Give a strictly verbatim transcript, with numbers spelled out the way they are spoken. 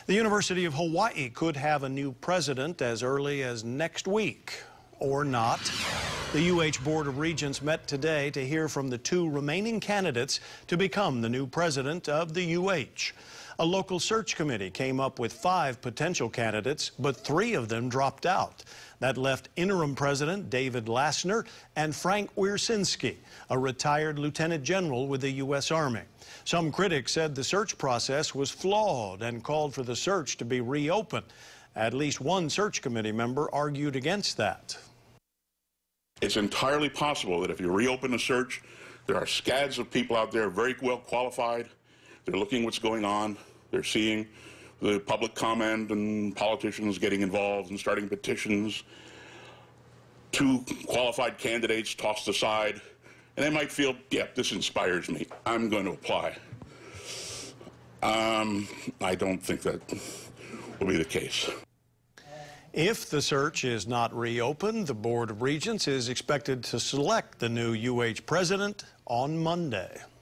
The University of Hawaii could have a new president as early as next week, or not. The U H Board of Regents met today to hear from the two remaining candidates to become the new president of the U H. A local search committee came up with five potential candidates, but three of them dropped out. That left interim president David Lassner and Frank Wiercinski, a retired lieutenant general with the U S Army. Some critics said the search process was flawed and called for the search to be reopened. At least one search committee member argued against that. It's entirely possible that if you reopen the search, there are scads of people out there very well qualified. They're looking what's going on. They're seeing the public comment and politicians getting involved and starting petitions. Two qualified candidates tossed aside, and they might feel, yeah, this inspires me. I'm going to apply. Um, I don't think that will be the case. If the search is not reopened, the Board of Regents is expected to select the new U H president on Monday.